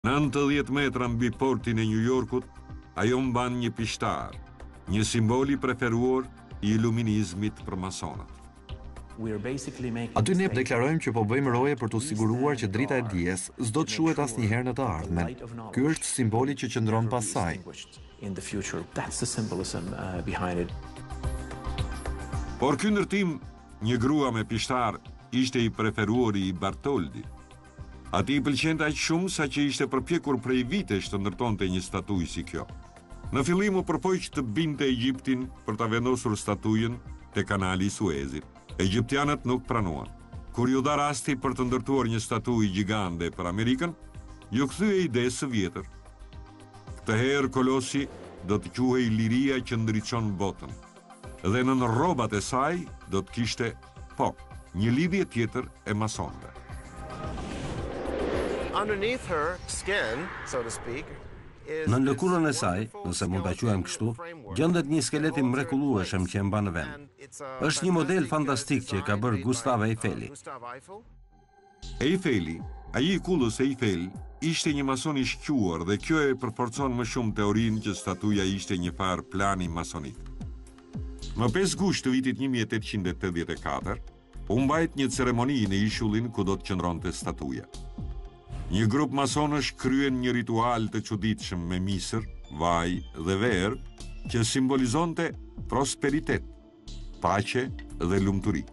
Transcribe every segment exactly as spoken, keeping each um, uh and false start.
nëntëdhjetë metra mbi portin e New Yorkut, ajo mban një pishtar, një simbol i preferuar i iluminizmit për masonët. Aty ne deklarojmë që po bëjmë roje për të siguruar që drita e dijes s'do të shuhet asnjëherë në të ardhmen. Ky është simboli që qëndron pas saj. Por ky ndërtim, një grua me pishtar, ishte i preferuari i Bartoldi. Ati i pëlqente aq shumë sa që ishte përpjekur prej vitesh të ndërtonte një statuj si kjo. Në fillim u përpoq të binte Egjiptin për ta vendosur statujën te kanali i Suezit. Egjiptianët nuk pranuan. Kur ju dha rasti për të ndërtuar një statuj gjigande për Amerikën, ju kthye ide së vjetër. Këtë herë kolosi do të quhej Liria që ndriçon botën. Dhe në rrobat e saj do të kishte, po, një lidhje tjetër e masonëve. Underneath her skin, so to speak, Në lëkurën e saj, nëse mund ta quajmë kështu, gjendet një skelet i mrekullueshëm që e mban në vend. Është një model fantastik që e ka bërë Gustav Eiffeli. Eiffeli, ai i kullës Eiffel, ishte një mason i shquar dhe kjo e përforcon më shumë teorinë që statuja ishte një farë plani masonik. Më pesë gusht të vitit një mijë e tetëqind e tetëdhjetë e katër, u mbajt një ceremoni në ishullin ku do të qëndronte statuja. Një grup masonësh kryen një ritual të çuditshëm me misër, vaj dhe verë që simbolizonte prosperitet, paqe dhe lumturi.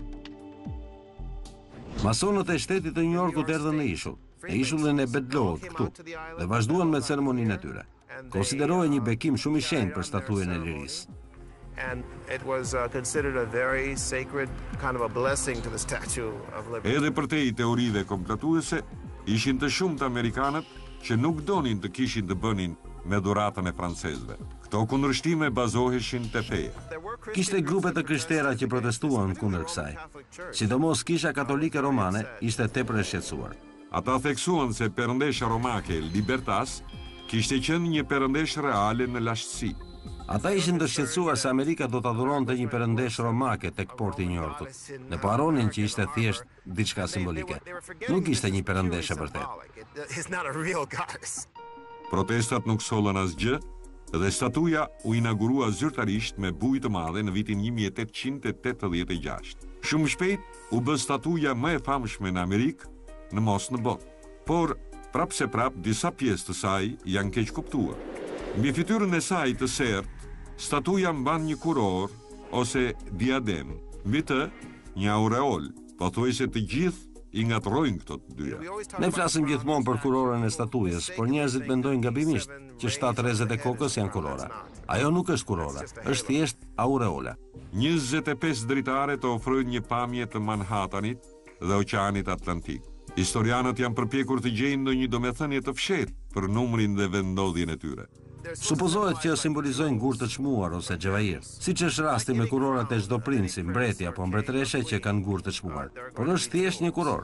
Masonët e shtetit të New Yorkut erdhën në ishull, në ishullin e Bedlout këtu, dhe vazhduan me ceremoninë e tyre. Konsiderohej një bekim shumë i shenjtë për statujën e lirisë. And it was uh, considered a very sacred kind of a blessing to the Statue of Liberty. Edhe për te i teorive komplotuese, ishin të shumë të Amerikanët që nuk donin të kishin të bënin me dhuratën e francezëve. Këto kundërshtime bazoheshin te feja. Kishte grupe të krishtera që protestuan kundër kësaj. Sidomos Kisha Katolike Romane ishte tepër e shqetësuar. Ata theksuan se perëndesha romake Libertas kishte qenë një perëndesh reale në lashtësi. Ata ishin të shqetësuar se Amerika do të adhuronte një perëndesh romake tek porti i New Yorkut. Ne po harronin që ishte thjesht diçka simbolike. Nuk ishte një perëndesh e vërtetë. Protestat nuk sollën asgjë dhe statuja u inaugurua zyrtarisht me bujë të madhe në vitin një mijë e tetëqind e tetëdhjetë e gjashtë. Shumë shpejt u bë statuja më e famshme në Amerikë, në mos në botë. Por prapse prap disa pjesë të saj janë keq kuptuar. Mbi fytyrën e saj të sertë, statuja mban një kuror ose diadem, mbi të një aureol, pothuajse të gjithë i ngatrojnë këto të dyja. Ne flasim gjithmonë për kurorën e statujës, por njerëzit mendojnë gabimisht që shtatë rrezet e kokës janë kurora. Ajo nuk është kurora, është thjesht aureola. njëzet e pesë dritare të ofrojnë një pamje të Manhattanit dhe Oqeanit Atlantik. Historianët janë përpjekur të gjejnë ndonjë domethënie të fshehtë për numrin dhe vendodhjen e tyre. Supozohet që simbolizojnë gur të çmuar ose xhevair, siç është rasti me kurorat e çdo princi, mbreti apo mbretëreshe që kanë gur të çmuar, por është thjesht një kuror.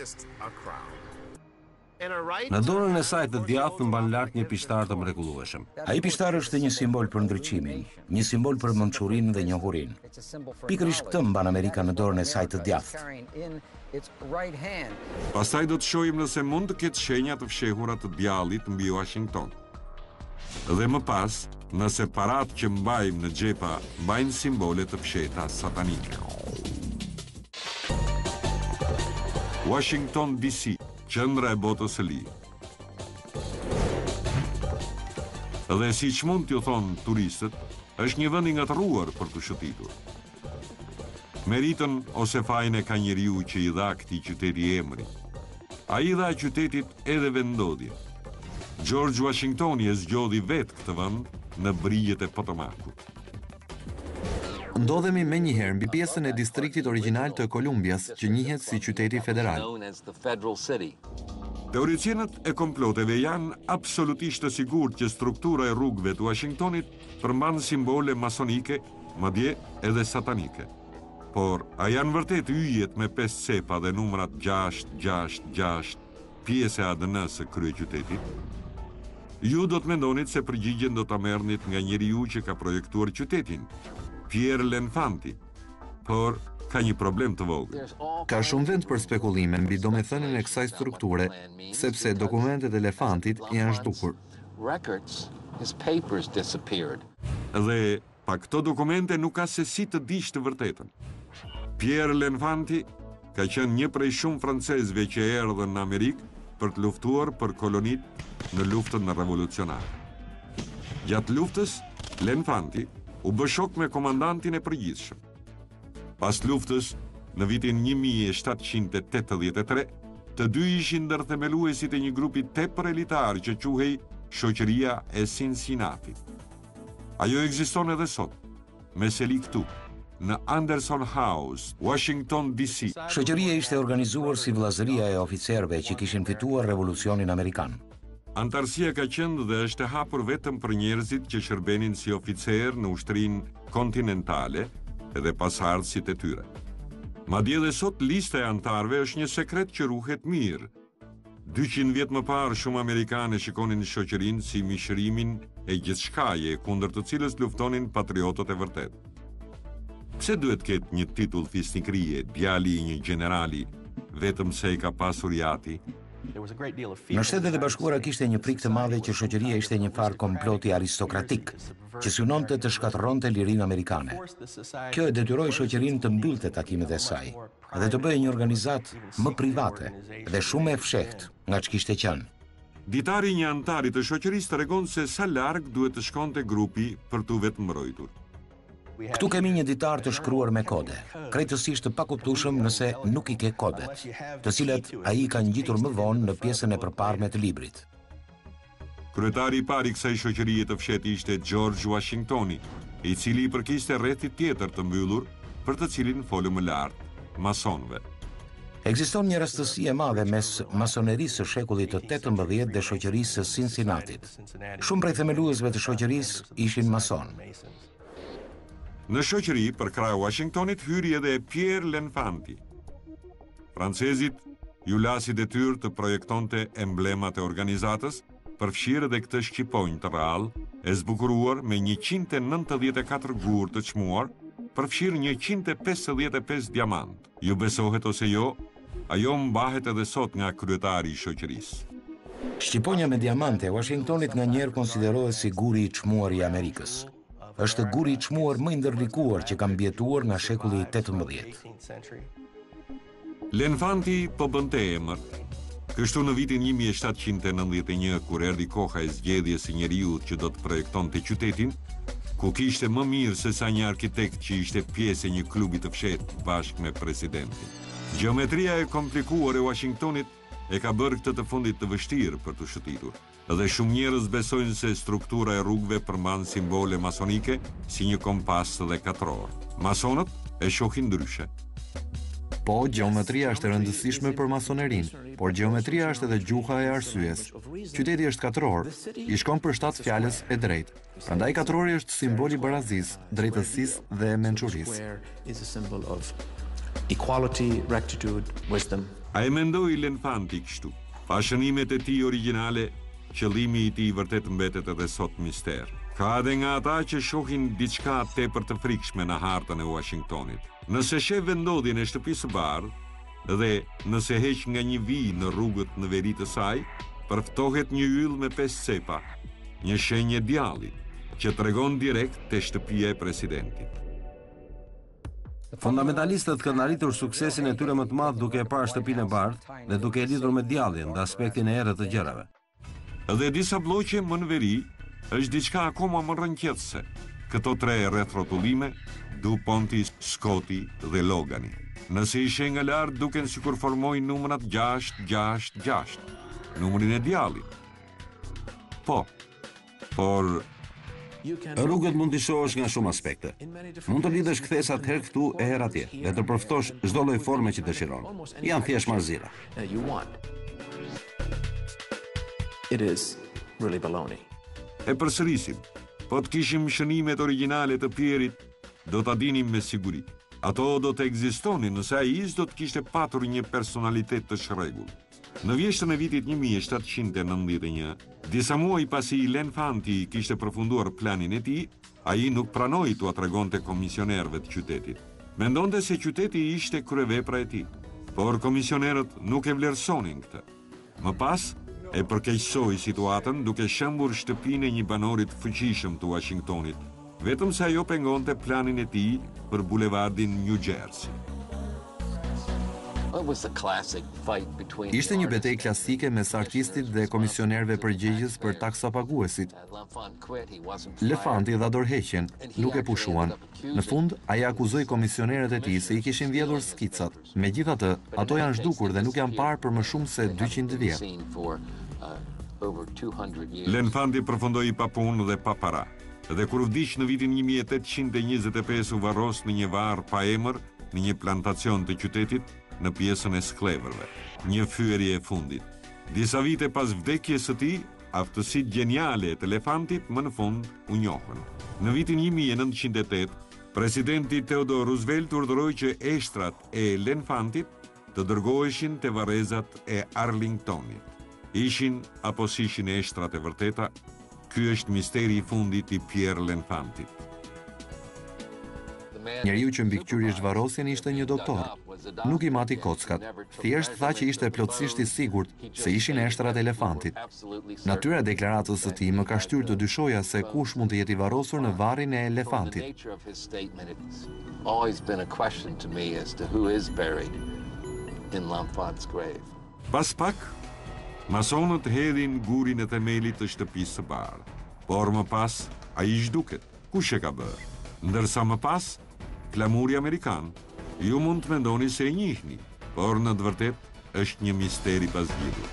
Në dorën e saj të djathtë mban lart një pishtar të mrekullueshëm. Ai pishtar është një simbol për ndryqimin, një simbol për mençurinë dhe njohurinë. Pikërisht këtë mban Amerika në dorën e saj të djathtë. Pastaj do të shohim nëse mund të ketë shenja të fshehura të djallit mbi Washington. Dhe më pas, nëse parat që mbajmë në xhepa mbajnë simbole të fshehta satanike. Washington D C, qendra e botës së lirë. Dhe siç mund t'ju thonë turistët, është një vend i ngatëruar për të shëtitur. Meritën ose fajin e ka njeriu që i dha këtij qyteti emrin. Ai dha qytetit edhe vendodhje. George Washingtoni e zgjodhi vetë këtë vend në brigjet e Potomacut. Ndodhemi me njëherë mbi pjesën e distriktit origjinal të Kolumbias që njihet si qyteti federal. Teoricienët e komploteve janë absolutisht të sigurt që struktura e rrugëve të Washingtonit përmban simbole masonike, madje edhe satanike. Por a janë vërtet yjet me pesë cepa dhe numrat gjashtë gjashtë gjashtë, pjesë e A D N-së së kryeqytetit? Ju do të mendonit se përgjigjen do ta merrnit nga njeriu që ka projektuar qytetin, Pierre L'Enfanti. Por ka një problem të vogël. Ka shumë vend për spekulime mbi domethënien e kësaj strukture, sepse dokumentet e elefantit janë zhdukur. Dhe pa këto dokumente nuk ka se si të dish të vërtetën. Pierre L'Enfanti ka qenë një prej shumë francezëve që erdhën në Amerikë për të luftuar për kolonitë në luftën në revolucionare. Gjatë luftës, L'Enfanti u bë shok me komandantin e përgjithshëm. Pas luftës, në vitin një mijë e shtatëqind e tetëdhjetë e tre, të dy ishin ndërthemeluesit e një grupi tepër elitar që quhej Shoqëria e Cincinnati. Ajo ekziston edhe sot, me seli këtu, në Anderson House, Washington D C. Shoqëria ishte organizuar si vllazëria e oficerëve që kishin fituar revolucionin amerikan. Antarësia ka qenë dhe është e hapur vetëm për njerëzit që shërbenin si oficer në ushtrinë kontinentale edhe pasardhësit e tyre. Madje dhe sot lista e antarëve është një sekret që ruhet mirë. dyqind vjet më parë shumë amerikanë shikonin shoqërinë si mishërimin e gjithçkaje kundër të cilës luftonin patriotët e vërtet. Pse duhet ketë një titull fisnikrie, djali i një generali, vetëm se i ka pasur jati? Në Shtetet e Bashkuara kishte një frikë të madhe që shoqëria ishte një farë komploti aristokratik, që synonte të shkatërronte lirinë amerikane. Kjo e detyroi shoqërinë të mbyllte takimet e saj dhe të bëhej një organizat më private dhe shumë e fshehtë nga ç'kishte qenë. Ditari një antari të shoqërisë tregon se sa larg duhet të shkonte grupi për t'u vetë mbrojtur. Këtu kemi një ditar të shkruar me kode, krejtësisht të pakuptueshëm nëse nuk i ke kodet, të cilat ai ka ngjitur më vonë në pjesën e përparme të librit. Kryetari i parë i kësaj shoqërie të fshehtë ishte George Washingtoni, i cili i përkiste rrethit tjetër të mbyllur, për të cilin folëm më lart, masonëve. Ekziston një rastësi e madhe mes masonerisë së shekullit të tetëmbëdhjetë dhe shoqërisë së Cincinnatit. Shumë prej themeluesve të shoqërisë ishin mason. Në shoqëri, për krah Washingtonit, hyri edhe Pierre L'Enfanti. Francezit ju lasi detyrë të projektonte emblemat e organizatës, përfshirë edhe këtë shqiponjë të rrallë, e zbukuruar me njëqind e nëntëdhjetë e katër gur të çmuar, përfshirë njëqind e pesëdhjetë e pesë diamant. Ju besohet ose jo, ajo mbahet edhe sot nga kryetari i shoqërisë. Shqiponja me diamante e Washingtonit nganjëherë konsiderohet si guri i çmuar i Amerikës. Është guri i çmuar më i ndërlikuar që ka mbjetuar nga shekulli i tetëmbëdhjetë. L'Enfanti po bënte emër. Kështu në vitin një mijë e shtatëqind e nëntëdhjetë e një, kur erdhi koha e zgjedhjes së njeriut që do të projektonte qytetin, ku kishte më mirë se sa një arkitekt që ishte pjesë e një klubi të fshehtë bashkë me presidentin. Gjeometria e komplikuar e Washingtonit e ka bërë këtë të fundit të vështirë për të shëtitur. Dhe shumë njerëz besojnë se struktura e rrugëve përmban simbole masonike si një kompas dhe katror. Masonët e shohin ndryshe. Po, gjeometria është e rëndësishme për masonerinë, por gjeometria është edhe gjuha e arsyes. Qyteti është katror, i shkon për shtat fjalës e drejtë. Prandaj katrori është simboli i barazisë, drejtësisë dhe mençurisë. A e mendoi L'Enfanti kështu? Pa shënimet e tij origjinale, qëllimi i tij vërtet mbetet edhe sot mister. Ka edhe nga ata që shohin diçka tepër të frikshme në hartën e Washingtonit. Nëse sheh vendodhjen e shtëpisë së bardhë dhe nëse heq nga një vijë në rrugët në veri të saj, përftohet një yll me pesë cepa, një shenjë djalli që tregon direkt te shtëpia e presidentit. Fundamentalistët kanë arritur suksesin e tyre më të madh duke e parë shtëpinë e bardhë dhe duke e lidhur me djallin dhe aspektin e errët të gjërave. Dhe disa bloqe më në veri është diçka akoma më rrënqetëse. Këto tre rrethrotullime, DuPonti, Scotti dhe Logani. Nëse i sheh nga lart duken sikur formojnë numrat gjashtë gjashtë gjashtë, numrin e djallit. Po, por rrugët mund t'i shohësh nga shumë aspekte. Mund të lidhësh kthesat herë këtu e herë atje dhe të përftosh çdo lloj forme që dëshiron. Janë thjesht marzira. It is really baloney. E përsërisim, po të kishim shënimet origjinale të Pierit, do ta dinim me siguri. Ato do të ekzistonin nëse ai do të kishte patur një personalitet të shregull. Në vjeshtën e vitit një mijë e shtatëqind e nëntëdhjetë e një, disa muaj pasi L'Enfanti kishte përfunduar planin e tij, ai nuk pranoi t'u tregonte komisionerëve të qytetit. Mendonte se qyteti ishte kryevepra e tij, por komisionerët nuk e vlerësonin këtë. Më pas, e përkeqësoi situatën duke shembur shtëpinë e një banori të fuqishëm të Washingtonit, vetëm se ajo pengonte planin e tij për bulevardin New Jersey. Ishte një betejë klasike mes artistit dhe komisionerëve përgjegjës për taksa paguesit. Lefanti dha dorëheqjen, nuk e pushuan. Në fund, ai akuzoi komisionerët e tij se i kishin vjedhur skicat. Megjithatë, ato janë zhdukur dhe nuk janë parë për më shumë se dyqind vjet. L'Enfanti përfundoi pa punë dhe pa para. Dhe kur vdiq në vitin një mijë e tetëqind e njëzet e pesë u varros në një varr pa emër në një plantacion të qytetit në pjesën e skleverëve. Një fyerje e fundit. Disa vite pas vdekjes së tij, aftësitë geniale të Elefantit më në fund u njohën. Në vitin një mijë e nëntëqind e tetë, presidenti Theodore Roosevelt urdhëroi që eshtrat e L'Enfantit të dërgoheshin te varrezat e Arlingtonit. Ishin apo s'ishin eshtrat e vërteta? Ky është misteri i fundit i Pierre L'Enfantit. Njeriu që mbikëqyri zhvarrosjen ishte një doktor. Nuk i mati kockat, thjesht tha që ishte plotësisht i sigurt se ishin eshtrat e Elefantit. Natyra e deklaratës së tij më ka shtyrë të dyshoja se kush mund të jetë i varrosur në varrin e Elefantit. Pas pak, masonët hedhin gurin e themelit të shtëpisë së bardhë. Por më pas, ai zhduket. Kush e ka bërë? Ndërsa më pas, flamuri amerikan, ju mund të mendoni se e njihni, por në të vërtet është një misteri pazgjedhur.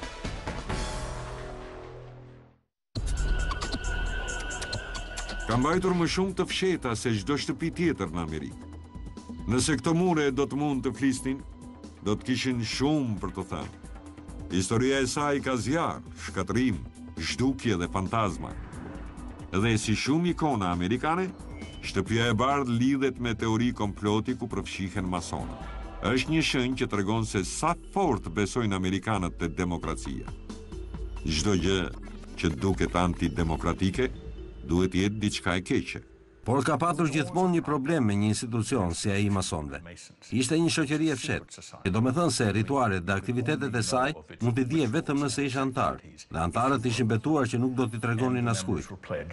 Ka mbajtur më shumë të fsheta se çdo shtëpi tjetër në Amerikë. Nëse këto mure do të mund të flisnin, do të kishin shumë për të thënë. Historia e saj ka zjarr, shkatërim, zhdukje dhe fantazma. Dhe si shumë ikona amerikane, shtëpia e bardhë lidhet me teori komploti ku përfshihen masonët. Është një shenjë që tregon se sa fort besojnë amerikanët te demokracia. Çdo gjë që duket antidemokratike duhet jetë diçka e keqe. Por ka patur gjithmonë një problem me një institucion si ai i masonëve. Ishte një shoqëri e fshehtë, që do me thënë se ritualet dhe aktivitetet e saj mund t'i dije vetëm nëse ishe antar, dhe antarët ishin betuar që nuk do t'i tregonin askujt.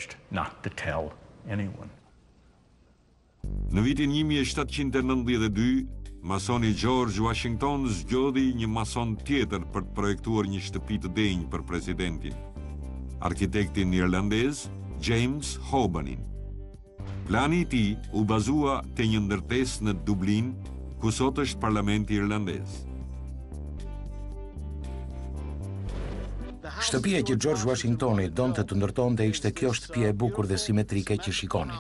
Në vitin një mijë e shtatëqind e nëntëdhjetë e dy, masoni George Washington zgjodhi një mason tjetër për të projektuar një shtëpi të denjë për presidentin, arkitektin irlandez James Hobanin. Plani i tij u bazua te një ndërtesë në Dublin, ku sot është parlamenti irlandez. Shtëpia që George Washingtoni donte të ndërtonte ishte kjo shtëpia e bukur dhe simetrike që shikoni.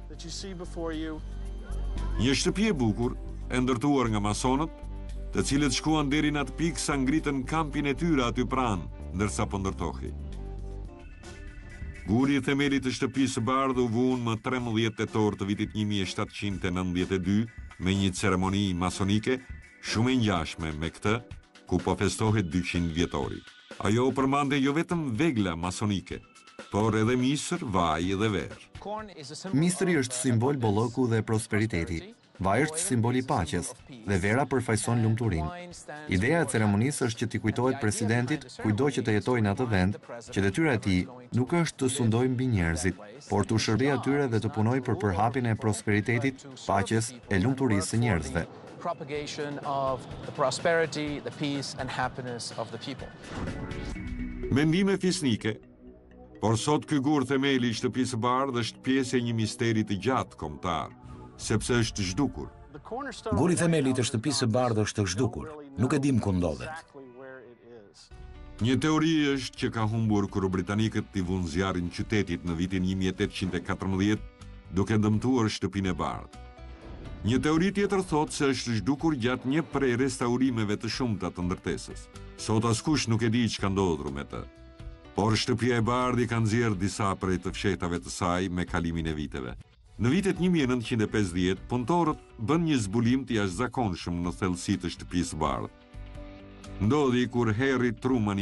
Një shtëpi e bukur, e ndërtuar nga masonët, të cilët shkuan deri në atë pikë sa ngritën kampin e tyre aty pranë, ndërsa po ndërtohej. Guri i themelit të shtëpisë së bardhë u vun më trembëdhjetë tetor të vitit një mijë e shtatëqind e nëntëdhjetë e dy me një ceremoni masonike shumë e ngjashme me këtë, ku po festohet dyqind vjetori. Ajo përmande jo vetëm vegla masonike, por edhe misër, vaj dhe verë. Misri është simbol bolloku dhe prosperiteti. Vaj është simboli i paqes dhe vera përfaqëson lumturinë. Ideja e ceremonisë është që t'i kujtohet presidentit, kujdo që të jetojë në atë vend, që detyra e tij nuk është të sundojë mbi njerëzit, por të shërbejë atyre dhe të punojë për përhapjen e prosperitetit, paqes e lumturisë së njerëzve. Mendime fisnike, por sot ky gur themeli i shtëpisë së bardhë është pjesë e një misteri të gjatë kombëtar, sepse është zhdukur. Guri i themelit të shtëpisë së bardhë është zhdukur. Nuk e dim ku ndodhet. Një teori është që ka humbur kur britanikët i vunë zjarrin qytetit në vitin një mijë e tetëqind e katërmbëdhjetë, duke dëmtuar shtëpinë e bardhë. Një teori tjetër thotë se është zhdukur gjatë një prej restaurimeve të shumta të ndërtesës. Sot askush nuk e di ç'ka ndodhur me të. Por shtëpia e bardhë i ka nxjerrë disa prej të fshehtave të saj me kalimin e viteve. Në vitet një mijë e nëntëqind e pesëdhjetë, punëtorët bën një zbulim të jashtëzakonshëm në thellësi të shtëpisë së bardhë. Ndodhi kur Harry Trumani,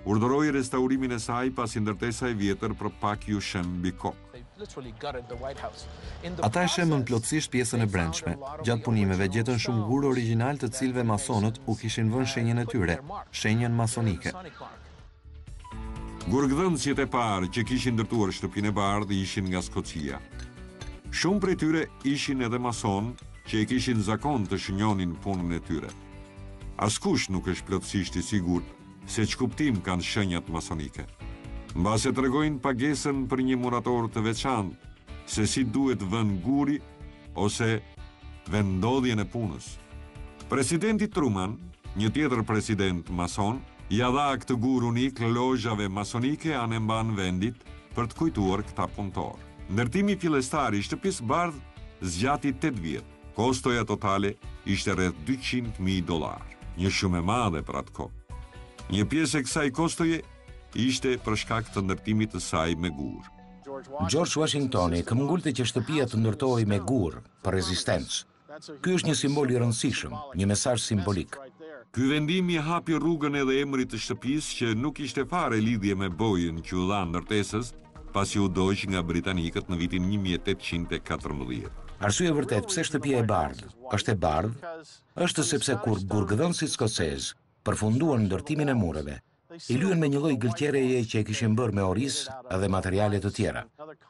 urdhëroi restaurimin e saj pasi ndërtesa e vjetër për pak ju shem mbi kokë. Ata e shemën plotësisht pjesën e brendshme. Gjatë punimeve gjetën shumë gur origjinal të cilëve masonët u kishin vënë shenjën e tyre, shenjën masonike. Gurgdhënësit e parë që kishin ndërtuar shtëpinë e bardhë ishin nga Skocia. Shumë prej tyre ishin edhe mason që e kishin zakon të shënjonin punën e tyre. Askush nuk është plotësisht i sigurt se ç'kuptim kanë shenjat masonike. Mbase tregojnë pagesën për një murator të veçantë, se si duhet vënë guri ose vendodhjen e punës. Presidenti Truman, një tjetër president mason, ja dha këtë gur unik lozhave masonike anë mban vendit për të kujtuar këta punëtor. Ndërtimi fillestar i shtëpisë bardhë zgjati tetë vjet. Kostoja totale ishte rreth dyqind mijë dollar, një shumë e madhe për atë kohë. Një pjesë e kësaj kostoje ishte për shkak të ndërtimit të saj me gur. George Washingtoni këmbgulte që shtëpia të ndërtohej me gur për rezistencë. Ky është një simbol i rëndësishëm, një mesazh simbolik. Ky vendim i hapi rrugën edhe emrit të shtëpisë që nuk ishte fare lidhje me bojën që u dha ndërtesës, pasi u doq nga britanikët në vitin një mijë e tetëqind e katërmbëdhjetë. Arsye e vërtet pse shtëpia e bardhë është e bardhë, është sepse kur gurgëdhënësit skocez përfunduan ndërtimin e mureve, i lyen me një lloj gëlqjereje që e kishin bërë me oris dhe materiale të tjera.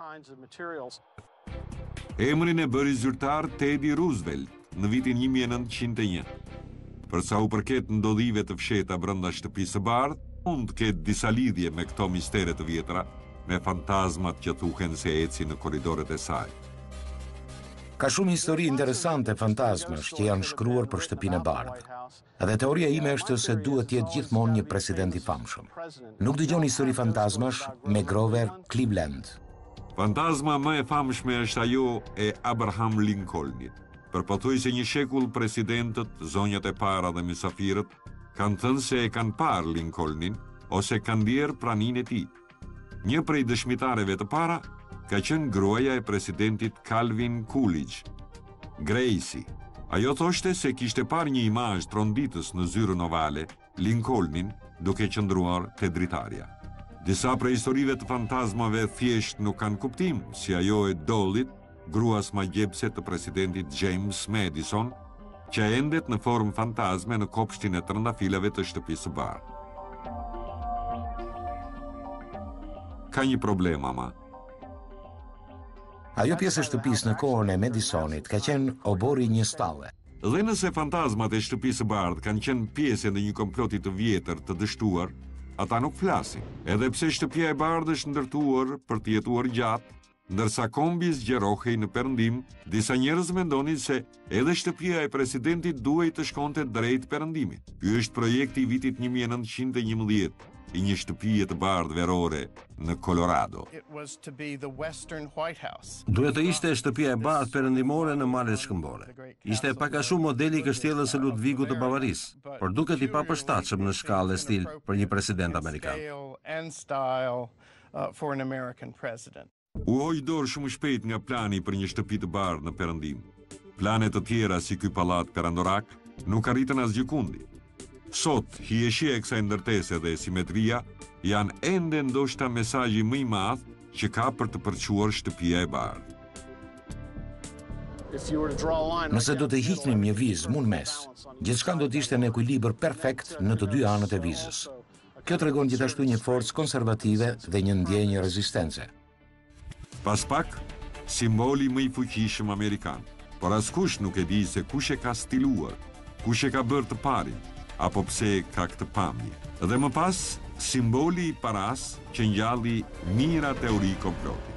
Emrin e bëri zyrtar Teddy Roosevelt në vitin një mijë e nëntëqind e një. Për sa u përket ndodhive të fsheta brenda shtëpisë së bardhë, mund të ketë disa lidhje me këto mistere të vjetra, me fantazmat që thuhen se ecin në korridoret e saj. Ka shumë histori interesante fantazmash që janë shkruar për shtëpinë e bardhë. Edhe teoria ime është se duhet të jetë gjithmonë një president i famshëm. Nuk dëgjon histori fantazmash me Grover Cleveland. Fantazma më e famshme është ajo e Abraham Lincolnit. Për pothuajse një shekull presidentët, zonjat e para dhe mysafirët kanë thënë se e kanë parë Lincolnin ose kanë ndier praninë e tij. Një prej dëshmitareve të para ka qenë gruaja e presidentit Calvin Coolidge, Gracie. Ajo thoshte se kishte parë një imazh tronditës në zyrën ovale, Lincolnin duke qëndruar te dritarja. Disa prej historive të fantazmave thjesht nuk kanë kuptim, si ajo e Dollit, gruas magjepse të presidentit James Madison, që endet në formë fantazme në kopshtin e trëndafilave të shtëpisë së bardhë. Ka një problem, ama. Ajo pjesë e shtëpisë në kohën e Madisonit ka qenë obori një stalle. Dhe nëse fantazmat e shtëpisë së bardhë kanë qenë pjesë e një komploti të vjetër të dështuar, ata nuk flasin. Edhe pse shtëpia e bardhë është ndërtuar për të jetuar gjatë, ndërsa kombi zgjerohej në perëndim, disa njerëz mendonin se edhe shtëpia e presidentit duhej të shkonte drejt perëndimit. Ky është projekti i vitit një mijë e nëntëqind e njëmbëdhjetë i një shtëpie të bardhë verore në Colorado. Duhet të ishte shtëpia e bardhë perëndimore në malet shkëmbore. Ishte pak a shumë modeli i kështjellës së Ludvigut të Bavarisë, por duket i papërshtatshëm në shkallë e stil për një president amerikan. U hoq dorë shumë shpejt nga plani për një shtëpi të bardhë në perëndim. Plane të tjera si ky pallat perandorak nuk arritën asgjë kundi. Sot, hieshia e kësaj ndërtese dhe simetria janë ende ndoshta mesazhi më i madh që ka për të përquar shtëpia e bardhë. Nëse do të hiqnim një vizë mund mes, gjithçka do të ishte në ekuilibër perfekt në të dy anët e vizës. Kjo tregon gjithashtu një forcë konservative dhe një ndjenjë rezistence. Pas pak, simboli më i fuqishëm amerikan, por askush nuk e di se kush e ka stiluar, kush e ka bërë të parin, apo pse ka këtë pamje. Dhe më pas, simboli i paras që ngjalli mira teori komploti.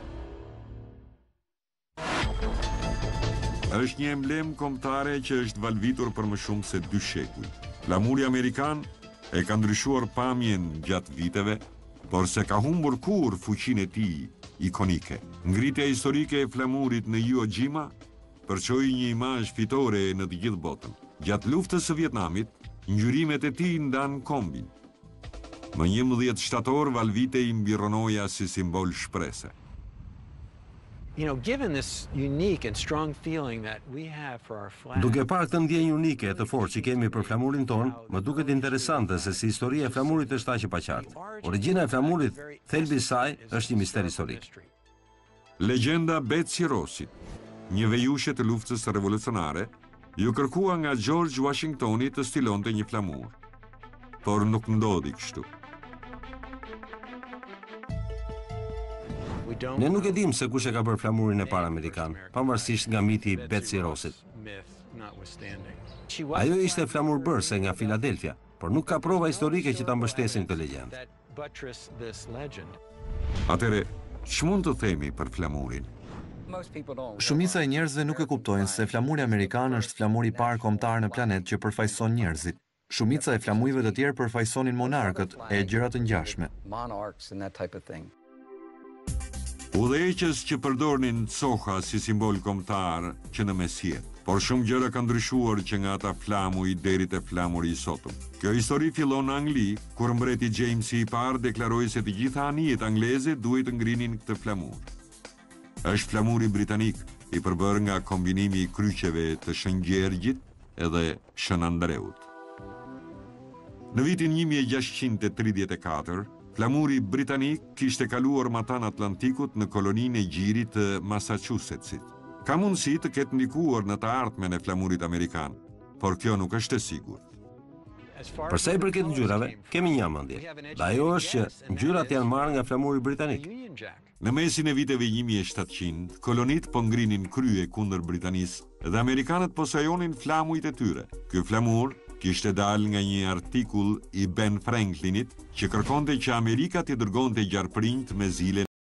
Është një emblem kombëtare që është valvitur për më shumë se dy shekuj. Flamuri amerikan e ka ndryshuar pamjen gjatë viteve, por se ka humbur kur fuqinë e tij ikonike. Ngritja historike e flamurit në Iwo Jima përçoi një imazh fitore në të gjithë botën. Gjatë luftës së Vietnamit, ngjyrimet e tij ndan kombin. Më njëmbëdhjetë shtator valvitej mbi rronoja si simbol shprese. Duke parë këtë ndjenjë unike të fortë që kemi për flamurin tonë, më duket interesante se si historia e flamurit është aq e paqartë. Origjina e flamurit, thelbi i saj është një mister historik. Legjenda Betsy Rossit, një vejushe të luftës revolucionare, ju kërkua nga George Washingtoni të stilonte një flamur. Por nuk ndodhi kështu. Ne nuk e dim se kush e ka bërë flamurin e parë amerikan, pavarësisht nga miti i Betsy Rossit. Ajo ishte flamur bërëse nga Philadelphia, por nuk ka prova historike që ta mbështesin këtë legjendë. Atëre, ç'mund të themi për flamurin? Shumica e njerëzve nuk e kuptojnë se flamuri amerikan është flamuri i parë kombëtar në planet që përfaqëson njerëzit. Shumica e flamujve të tjerë përfaqësonin monarkët e gjëra të ngjashme. Udhëheqës që përdornin coha si simbol kombëtar që në mesjet, por shumë gjëra kanë ndryshuar që nga ata flamuj deri te flamuri i sotëm. Kjo histori fillon në Angli, kur mbreti James i parë deklaroi se të gjitha anijet angleze duhet të ngrinin këtë flamur. Është flamuri britanik, i përbërë nga kombinimi i kryqeve të Shën Gjergjit edhe Shën Andreut. Në vitin një mijë e gjashtëqind e tridhjetë e katër, flamuri britanik kishte kaluar matan Atlantikut në koloninë e Gjirit të Massachusettsit. Ka mundësi të ketë ndikuar në të ardhmen e flamurit amerikan, por kjo nuk është e sigurt. Për sa i përket ngjyrave, kemi një mendje. Dhe ajo është që ngjyrat janë marrë nga flamuri britanik. Në mesin e viteve një mijë e shtatëqind, kolonit po ngrinin krye kundër Britanisë dhe amerikanët po sajonin flamujt e tyre. Ky flamur kishte dalë nga një artikull i Ben Franklinit që kërkonte që Amerika t'i dërgonte gjarprinjt me zile